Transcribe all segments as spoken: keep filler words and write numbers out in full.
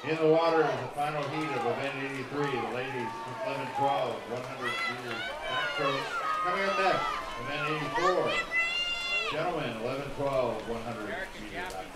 In the water is the final heat of event eighty-three, the ladies eleven twelve, one hundred meters backstroke. Coming up next, event eighty-four, gentlemen eleven twelve, one hundred meters backstroke.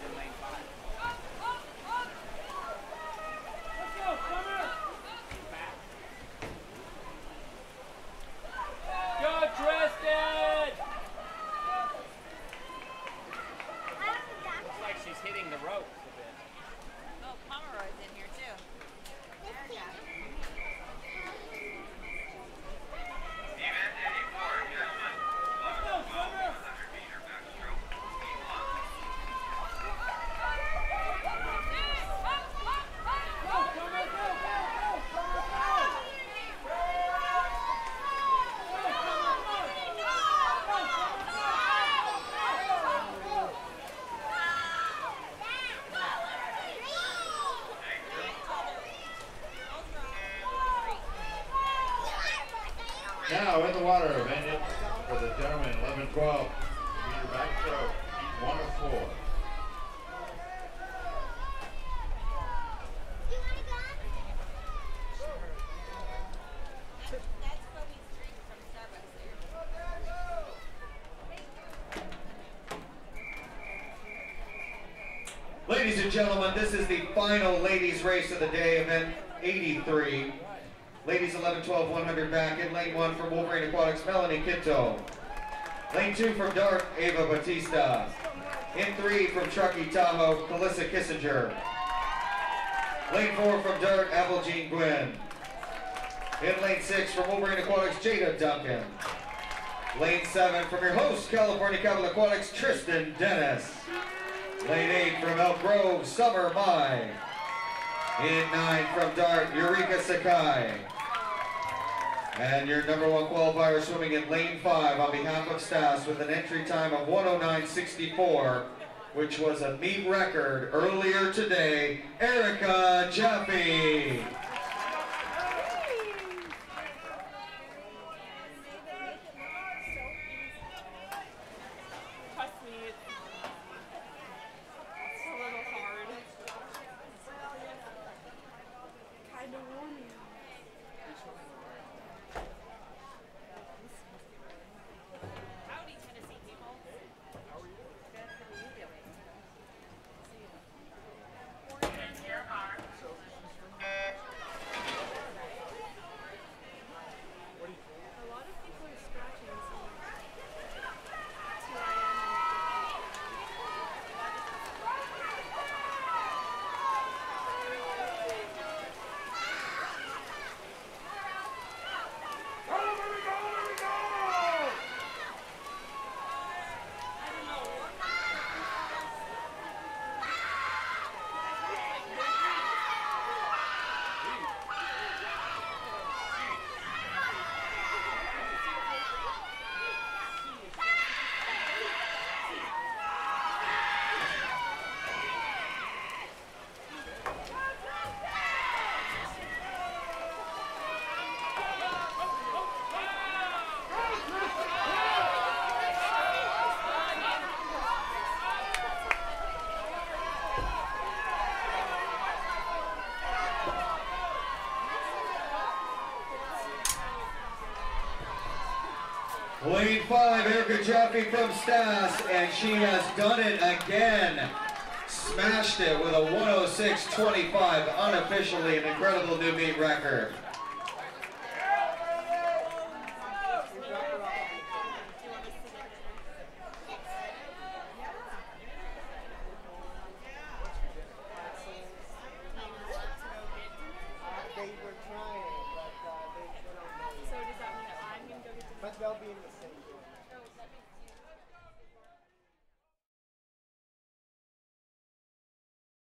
Now in the water, event for the gentlemen, eleven twelve meter backstroke, heat one of four. Ladies and gentlemen, this is the final ladies race of the day, event eighty-three. Ladies eleven twelve, one hundred back in lane one from Wolverine Aquatics, Melanie Quinto. Lane two from Dart, Ava Batista. In three from Truckee Tahoe, Calissa Kissinger. Lane four from Dart, Avril Jean Gwynn. In lane six from Wolverine Aquatics, Jada Duncan. Lane seven from your host, California Capital Aquatics, Tristan Dennis. Lane eight from Elk Grove, Summer Mai. In nine from Dart, Eureka Sakai. And your number one qualifier swimming in lane five on behalf of Stas with an entry time of one oh nine sixty-four, which was a meet record earlier today, Erica Jaffe. Lane five, Erica Jaffe from Stas, and she has done it again. Smashed it with a one oh six twenty-five, unofficially an incredible new meet record. But they'll be in the same.